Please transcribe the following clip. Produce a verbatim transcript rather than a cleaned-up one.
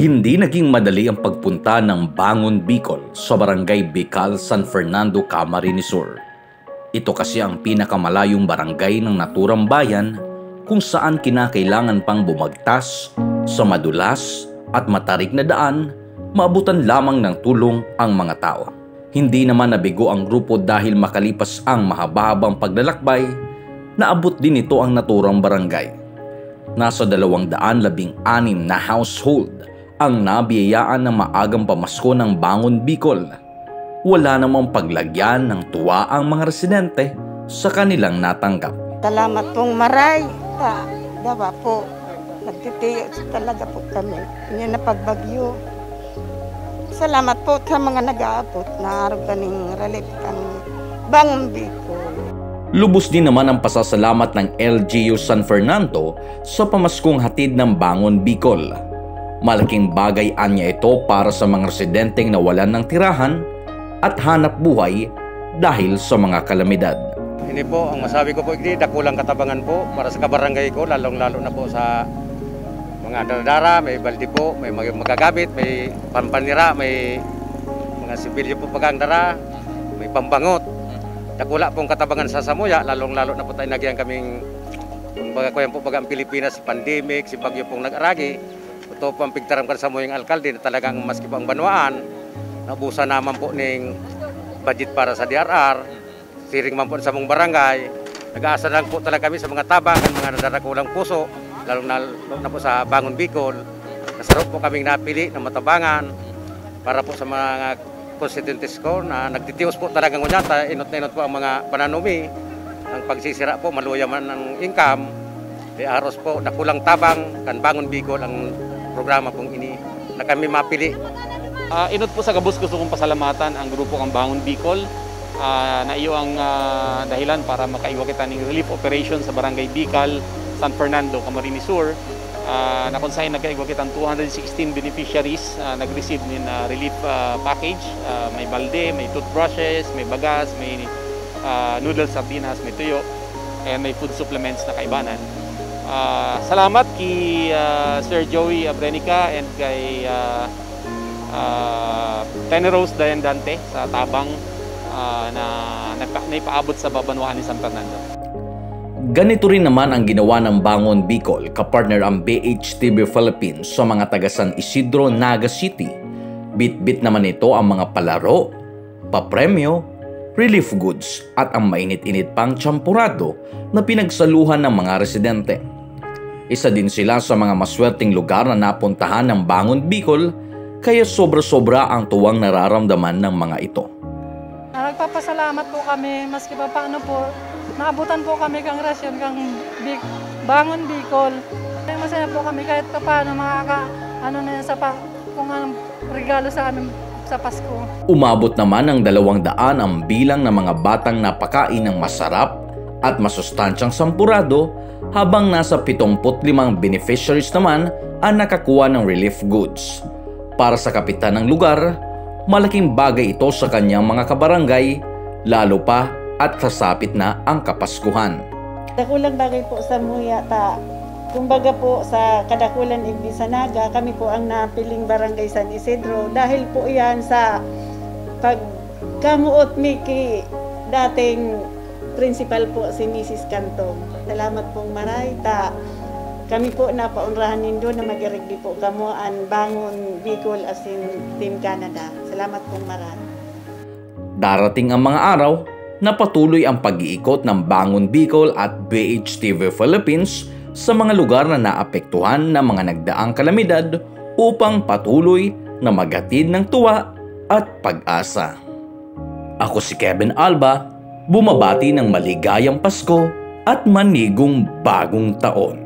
Hindi naging madali ang pagpunta ng Bangon Bicol sa barangay Bicol, San Fernando, Camarines Sur. Ito kasi ang pinakamalayong barangay ng naturang bayan kung saan kinakailangan pang bumagtas sa madulas at matarik na daan, maabutan lamang ng tulong ang mga tao. Hindi naman nabigo ang grupo dahil makalipas ang mahaba-habang paglalakbay, naabot din ito ang naturang barangay. Nasa dalawang daan labing anim na household ang nabiyayaan ng maagang pamasko ng Bangon Bicol. Wala namang paglagyan ng tuwa ang mga residente sa kanilang natanggap. Salamat pong maray. Ta, dawa po. Nagtitiyo talaga po kami. Yan na pagbagyo. Salamat po sa mga nag-aabot na araw kaning relief kang Bangon Bicol. Lubos din naman ang pasasalamat ng L G U San Fernando sa pamaskong hatid ng Bangon Bicol. Malaking bagay anya ito para sa mga residenteng nawalan ng tirahan at hanap buhay dahil sa mga kalamidad. Ini po, ang masabi ko po, hindi, dakulang katabangan po para sa kabarangay ko, lalong-lalo na po sa mga daradara, may baldi po, may magagamit, may pampanira, may mga sibilyo po pagandara, may pambangot. Dakula pong katabangan sa Samuya, lalong-lalo na po tayo nagyan kaming, kung baga ko yan po baga ang Pilipinas, si pandemic, si bagyo pong nag-aragi. Ito po ang pigtaram ka sa muyang alkalde na talagang maski po ang banwaan, nabusa naman po ng budget para sa D R R, siring man po sa mong barangay. Nag-aasa lang po talaga kami sa mga tabang, mga nadarakulang puso, lalong na, na po sa Bangon Bicol. Nasarap po kaming napili ng matabangan para po sa mga constituents ko na nagtitios po talagang ngunyata, inot na inot po ang mga pananumi. Ang pagsisira po, maluya man ang income. Di aros po, nakulang tabang, kan Bangon Bicol ang programa pong ini na kami mapili. Uh, inot po sa gabos gusto kong pasalamatan ang grupo ng Bangon Bicol uh, na iyo ang uh, dahilan para makaiwa kita ng relief operation sa barangay Bicol, San Fernando, Camarines Sur. Uh, na kung saan nagkaiwa kita two hundred sixteen beneficiaries uh, nag-receive ng uh, relief uh, package. Uh, may balde, may toothbrushes, may bagas, may uh, noodles, sardinas, may tuyo, and may food supplements na kaibanan. Uh, salamat kay uh, Sir Joey Abrenica and kay uh, uh, Teneros Dayan Dante sa tabang uh, na naipaabot sa babanwahan ni San Fernando. Ganito rin naman ang ginawa ng Bangon Bicol, kapartner ang B H T V Philippines sa mga taga San Isidro, Naga City. Bit-bit naman ito ang mga palaro, papremyo, relief goods at ang mainit-init pang champurado na pinagsaluhan ng mga residente. Isa din sila sa mga maswerteng lugar na napuntahan ng Bangon Bicol, kaya sobra-sobra ang tuwang nararamdaman ng mga ito. Nagpapasalamat po kami, maski pa paano po, naabutan po kami kang rasyon kang Bic Bangon Bicol. Masaya po kami kahit pa paano makaka, ano na yan, sa pa, kung anong regalo sa amin sa Pasko. Umabot naman ng dalawang daan ang bilang ng mga batang napakain ng masarap at masustansyang sampurado, habang nasa pitongput limang beneficiaries naman ang nakakuha ng relief goods. Para sa kapitan ng lugar, malaking bagay ito sa kanyang mga kabarangay, lalo pa at sasapit na ang Kapaskuhan. Dakulang bagay po sa Muya ta. Kumbaga po sa Kadakulan Igbi sa Naga, kami po ang napiling barangay San Isidro dahil po yan sa pagkamuot Miki dating principal po si Missus Cantong. Salamat pong maray ta. Kami po na paunrahan nindo na magirigdi po kamo ang Bangon Bicol as in Team Canada. Salamat pong maray. Darating ang mga araw na patuloy ang pag-iikot ng Bangon Bicol at B H T V Philippines sa mga lugar na naapektuhan ng mga nagdaang kalamidad upang patuloy na maghatid ng tuwa at pag-asa. Ako si Kevin Alba, bumabati ng maligayang Pasko at manigong bagong taon.